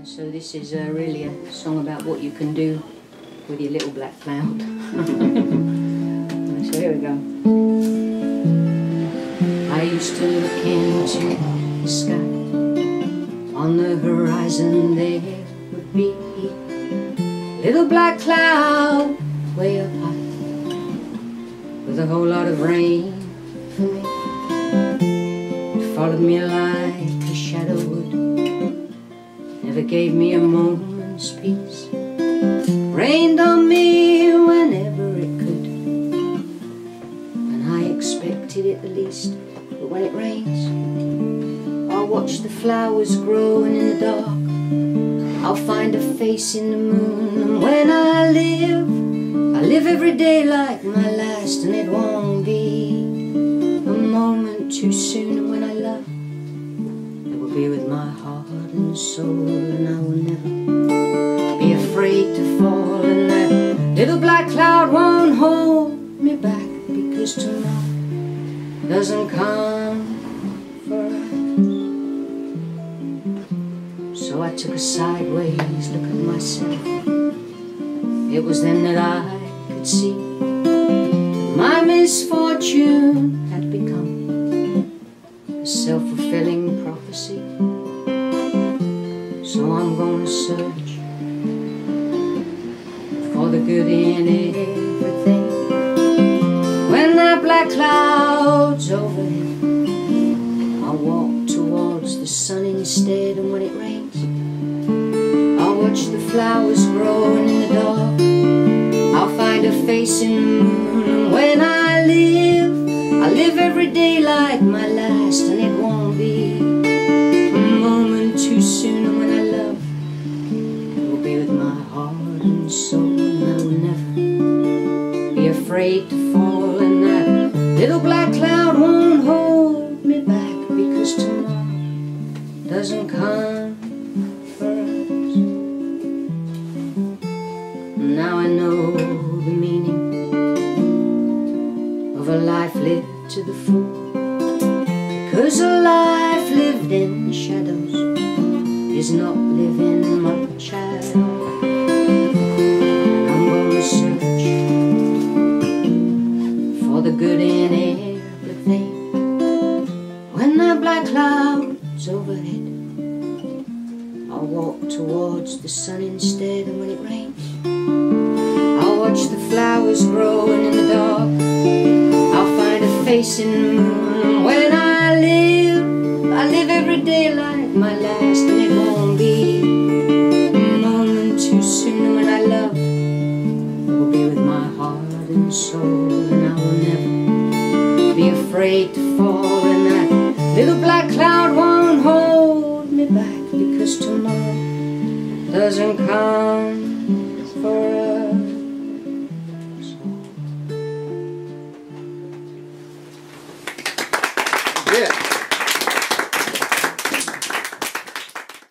So this is really a song about what you can do with your little black cloud. So here we go. I used to look into the sky. On the horizon there would be a little black cloud way up high, with a whole lot of rain for me. It followed me like a shadow would, never gave me a moment's peace. Rained on me whenever it could, and I expected it the least. But when it rains, I'll watch the flowers growing in the dark. I'll find a face in the moon, and when I live every day like my last, and it won't be a moment too soon. And when I love, it will be with my heart and soul, and I will never be afraid to fall, and that little black cloud won't hold me back, because tomorrow doesn't come for us. So I took a sideways look at myself. It was then that I could see my misfortune had become a self-fulfilling prophecy. So I'm gonna search for the good in everything. When that black cloud's overhead, I'll walk towards the sun instead, and when it rains, I'll watch the flowers growing in the dark. I'll find a face in the moon, and when I live every day like my last, and it won't be a moment too soon. And when I love, it will be with my heart and soul, and I will never be afraid to fall, and that little black cloud won't hold me back, because tomorrow doesn't come for us. Now I know the meaning of a life lived to the full, because a life lived in the shadows is not living much at all. I'm gonna search for the good in everything. When that black cloud's overhead, I'll walk towards the sun instead, and when it rains, I'll watch the flowers growing in the dark. I'll find a face in the moon, and when I live every day like my last, and it won't be a moment too soon. And when I love, it will be with my heart and soul, and I will never be afraid to fall, and that little black cloud won't hold me back, because tomorrow doesn't come for us. Yeah.